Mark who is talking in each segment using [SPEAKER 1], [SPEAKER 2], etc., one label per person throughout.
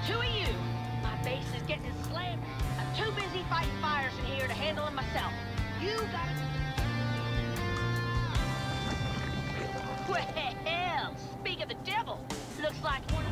[SPEAKER 1] two of you. My base is getting slammed. I'm too busy fighting fires in here to handle them myself. You gotta... Well, speak of the devil. Looks like one of...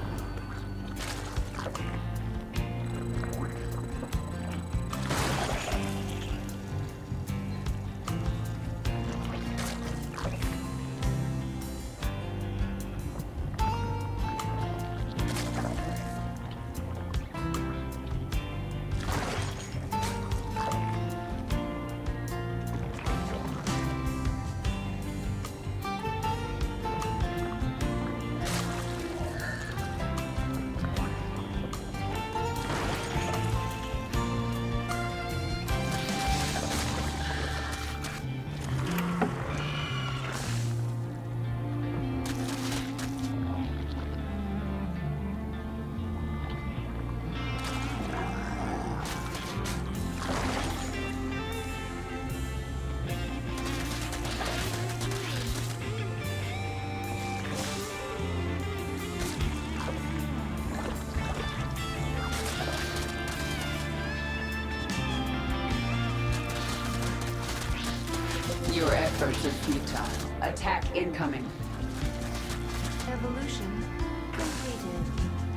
[SPEAKER 2] Your efforts are futile. Attack incoming.
[SPEAKER 3] Evolution completed.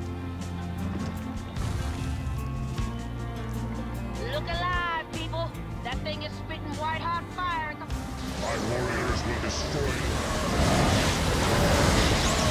[SPEAKER 1] Look alive, people! That thing is spitting white-hot fire at the...
[SPEAKER 4] My warriors will destroy you.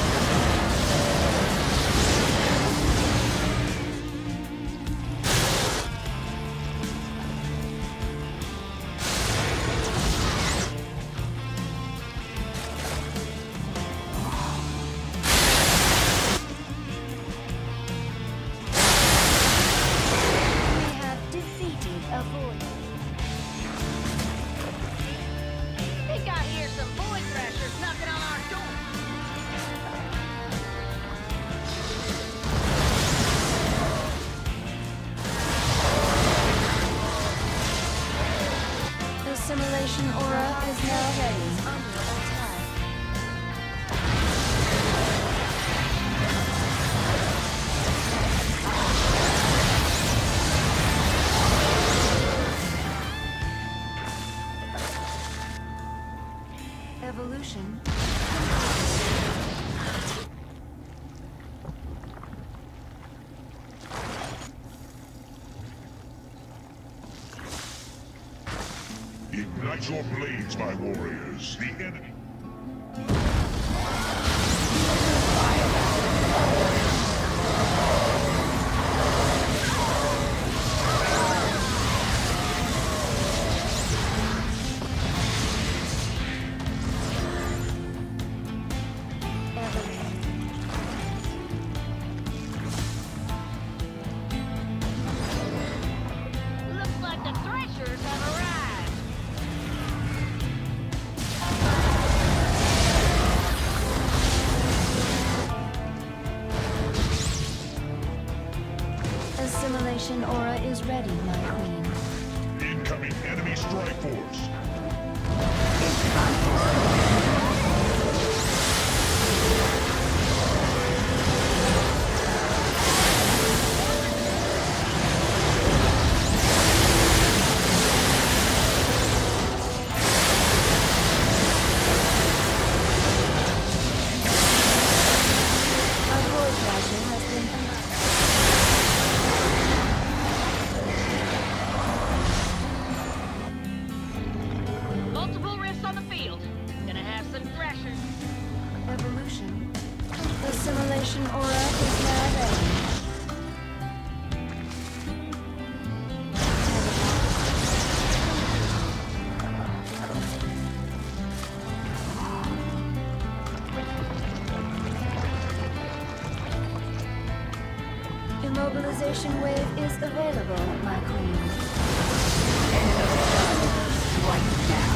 [SPEAKER 3] Assimilation aura is now ready. Under attack. Evolution.
[SPEAKER 4] Ignite your blades, my warriors. The enemy.
[SPEAKER 1] Looks like the Thrashers have arrived.
[SPEAKER 3] Assimilation aura is ready, my queen.
[SPEAKER 4] Incoming enemy strike force.
[SPEAKER 3] A Void Thrasher has been
[SPEAKER 1] Multiple rifts on the field. Gonna have some Thrashers.
[SPEAKER 3] evolution. Assimilation aura is now ready. Immobilization wave is available, my queen.
[SPEAKER 2] Right now.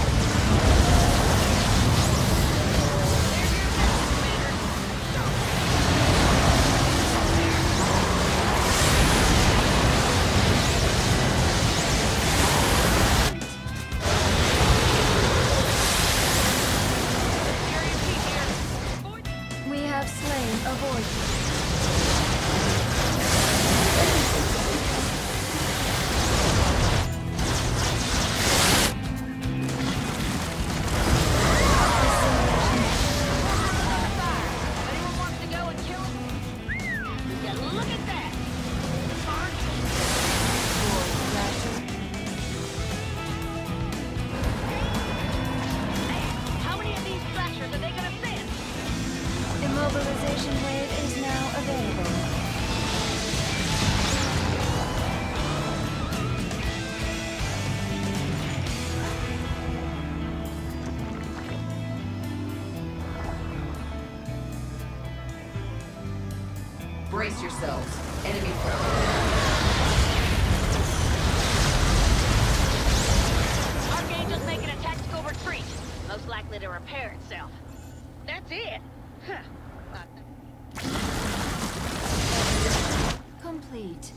[SPEAKER 3] We have slain a void. Assimilation wave is now available.
[SPEAKER 2] Brace yourselves. Enemy threat.
[SPEAKER 1] Archangel's making a tactical retreat. Most likely to repair itself. That's it. Huh.
[SPEAKER 3] Complete.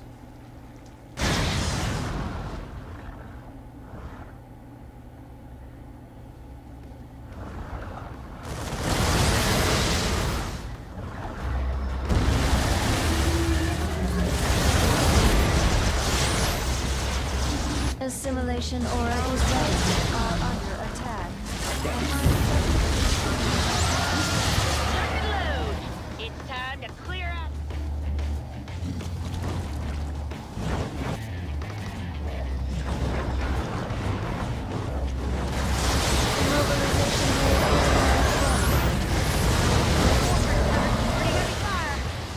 [SPEAKER 3] Assimilation aura is ready. Are under attack.
[SPEAKER 1] Lock and load. It's time to clear out.
[SPEAKER 3] Mobilization wave is
[SPEAKER 1] Pretty heavy fire.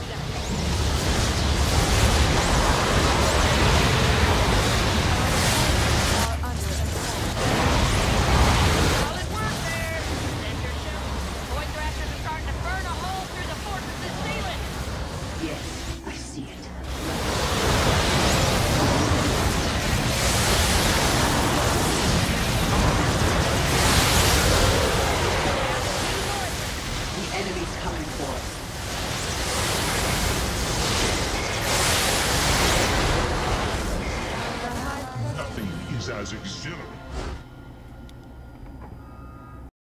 [SPEAKER 3] are under attack.
[SPEAKER 1] Solid work there. Sensor shows. Void thrashers are starting to burn a hole through the fortress's ceiling.
[SPEAKER 2] Yes, I see it. The enemy's coming for us.
[SPEAKER 4] Nothing is as exhilarating